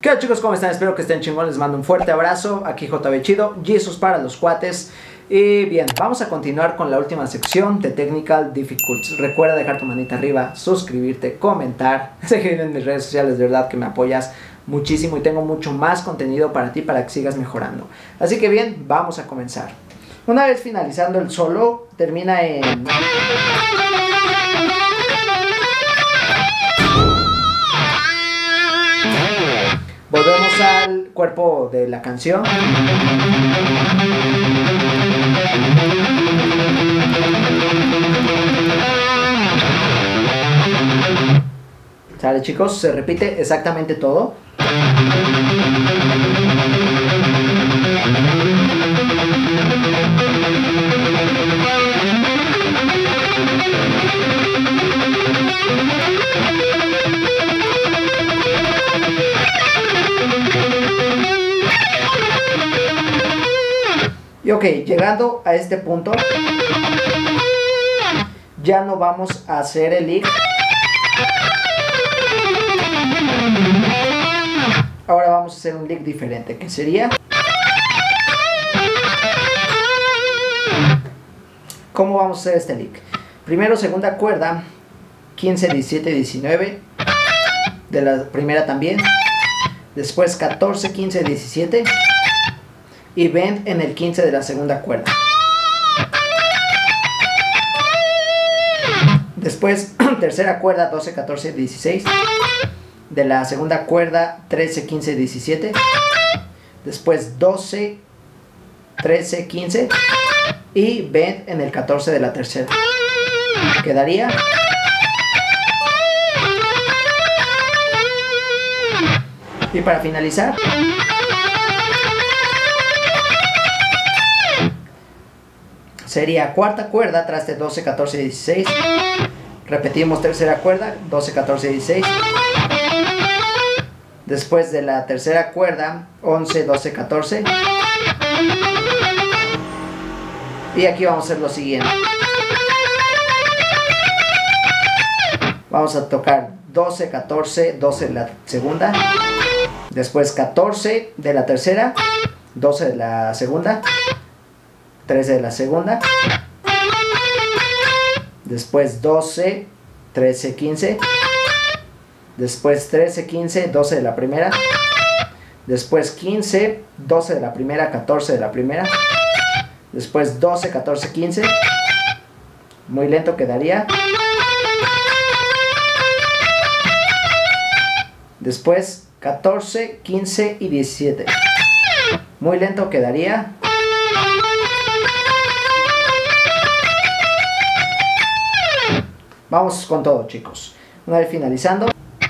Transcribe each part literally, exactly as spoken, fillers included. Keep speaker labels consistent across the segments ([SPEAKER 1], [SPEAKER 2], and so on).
[SPEAKER 1] ¿Qué tal, chicos? ¿Cómo están? Espero que estén chingón. Les mando un fuerte abrazo. Aquí J B Chido, Jesus para los cuates. Y bien, vamos a continuar con la última sección de Technical Difficulties. Recuerda dejar tu manita arriba, suscribirte, comentar, seguirme en mis redes sociales, de verdad que me apoyas muchísimo y tengo mucho más contenido para ti para que sigas mejorando. Así que bien, vamos a comenzar. Una vez finalizando el solo, termina en... Volvemos al cuerpo de la canción. ¿Sale, chicos? Se repite exactamente todo. Y ok, llegando a este punto, ya no vamos a hacer el lick. Ahora vamos a hacer un lick diferente, que sería... ¿Cómo vamos a hacer este lick? Primero segunda cuerda, quince, diecisiete, diecinueve, de la primera también. Después catorce, quince, diecisiete. Y bend en el quince de la segunda cuerda. Después tercera cuerda, doce, catorce, dieciséis. De la segunda cuerda, trece, quince, diecisiete. Después doce, trece, quince. Y bend en el catorce de la tercera. Quedaría... Y para finalizar... sería cuarta cuerda, traste doce, catorce, dieciséis. Repetimos tercera cuerda, doce, catorce, dieciséis. Después de la tercera cuerda, once, doce, catorce. Y aquí vamos a hacer lo siguiente. Vamos a tocar doce, catorce, doce de la segunda. Después catorce de la tercera, doce de la segunda. trece de la segunda, después doce, trece, quince, después trece, quince, doce de la primera, después quince, doce de la primera, catorce de la primera, después doce, catorce, quince, muy lento quedaría, después catorce, quince y diecisiete, muy lento quedaría. Vamos con todo, chicos. Una vez finalizando.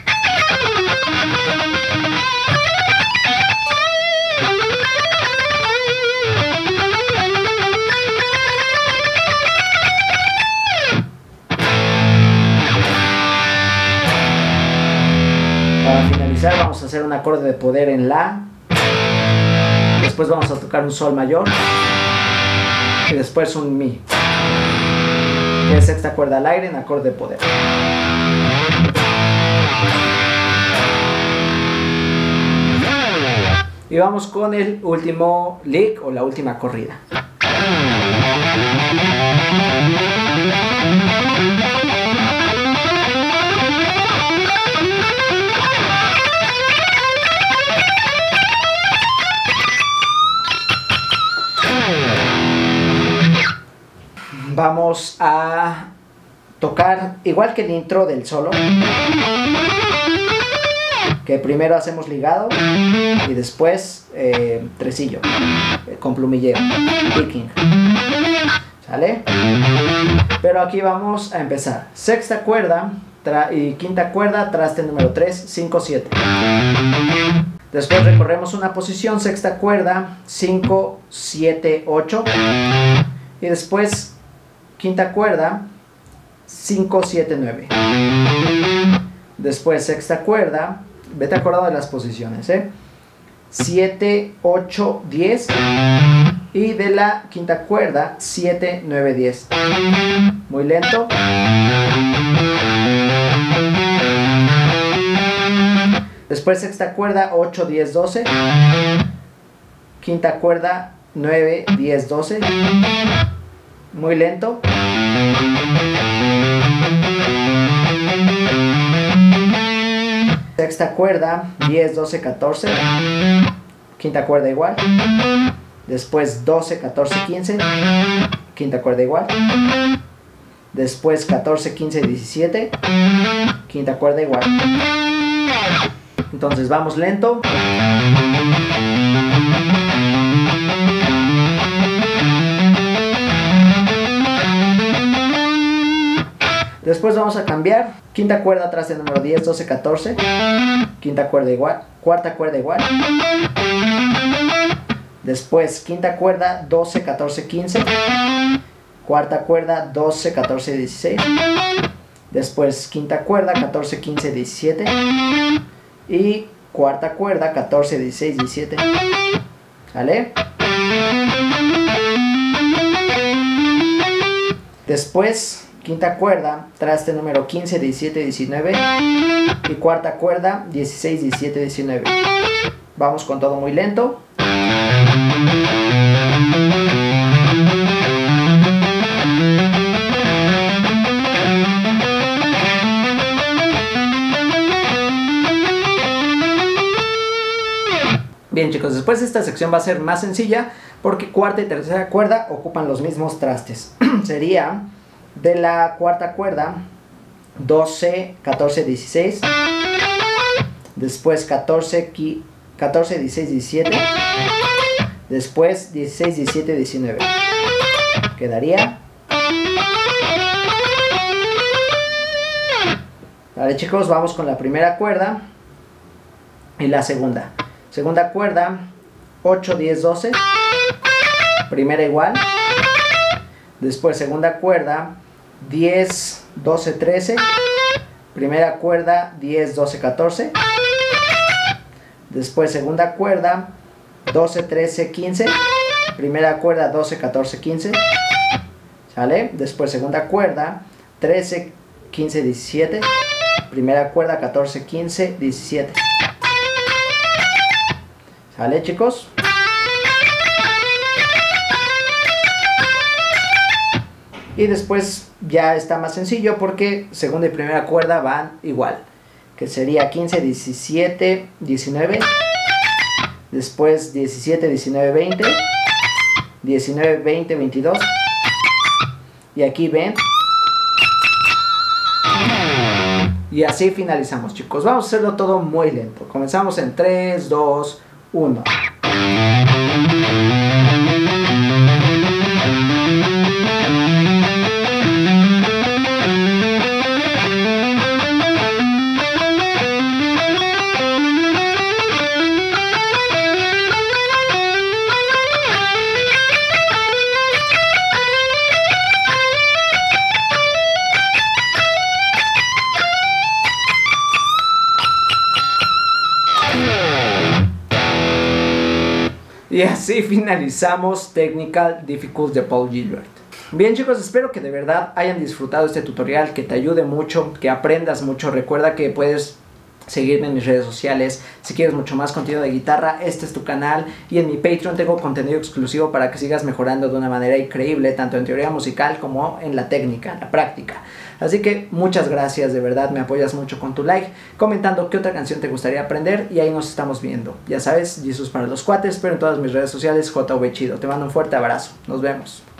[SPEAKER 1] Para finalizar vamos a hacer un acorde de poder en La. Después vamos a tocar un Sol mayor. Y después un Mi. Que es sexta cuerda al aire en acorde de poder. Y vamos con el último lick o la última corrida. Vamos a tocar igual que el intro del solo, que primero hacemos ligado y después eh, tresillo eh, con plumilleo, picking, ¿sale? Pero aquí vamos a empezar sexta cuerda y quinta cuerda, traste número tres, cinco, siete. Después recorremos una posición, sexta cuerda, cinco, siete, ocho. Y después quinta cuerda, cinco, siete, nueve. Después sexta cuerda, vete acordado de las posiciones, ¿eh? siete, ocho, diez. Y de la quinta cuerda, siete, nueve, diez. Muy lento. Después sexta cuerda, ocho, diez, doce. Quinta cuerda, nueve, diez, doce. Muy lento. Sexta cuerda, diez, doce, catorce. Quinta cuerda igual. Después doce, catorce, quince. Quinta cuerda igual. Después catorce, quince, diecisiete. Quinta cuerda igual. Entonces vamos lento. Después vamos a cambiar. Quinta cuerda atrás del número diez, doce, catorce. Quinta cuerda igual. Cuarta cuerda igual. Después quinta cuerda, doce, catorce, quince. Cuarta cuerda, doce, catorce, dieciséis. Después quinta cuerda, catorce, quince, diecisiete. Y cuarta cuerda, catorce, dieciséis, diecisiete. ¿Sale? Después quinta cuerda, traste número quince, diecisiete, diecinueve. Y cuarta cuerda, dieciséis, diecisiete, diecinueve. Vamos con todo muy lento. Bien chicos, después esta sección va a ser más sencilla porque cuarta y tercera cuerda ocupan los mismos trastes. Sería de la cuarta cuerda doce, catorce, dieciséis. Después catorce, catorce, dieciséis, diecisiete. Después dieciséis, diecisiete, diecinueve. Quedaría. Vale chicos, vamos con la primera cuerda y la segunda. Segunda cuerda, ocho, diez, doce. Primera igual. Después segunda cuerda, diez, doce, trece. Primera cuerda, diez, doce, catorce. Después segunda cuerda, doce, trece, quince. Primera cuerda, doce, catorce, quince. ¿Sale? Después segunda cuerda, trece, quince, diecisiete. Primera cuerda, catorce, quince, diecisiete. ¿Sale chicos? Y después ya está más sencillo porque segunda y primera cuerda van igual. Que sería quince, diecisiete, diecinueve. Después diecisiete, diecinueve, veinte. diecinueve, veinte, veintidós. Y aquí ven. Y así finalizamos chicos. Vamos a hacerlo todo muy lento. Comenzamos en tres, dos, uno. Y así finalizamos Technical Difficult de Paul Gilbert. Bien chicos, espero que de verdad hayan disfrutado este tutorial, que te ayude mucho, que aprendas mucho. Recuerda que puedes seguirme en mis redes sociales. Si quieres mucho más contenido de guitarra, este es tu canal. Y en mi Patreon tengo contenido exclusivo para que sigas mejorando de una manera increíble, tanto en teoría musical como en la técnica, en la práctica. Así que muchas gracias, de verdad me apoyas mucho con tu like, comentando qué otra canción te gustaría aprender y ahí nos estamos viendo. Ya sabes, Jesus para los cuates, pero en todas mis redes sociales J V Chido. Te mando un fuerte abrazo, nos vemos.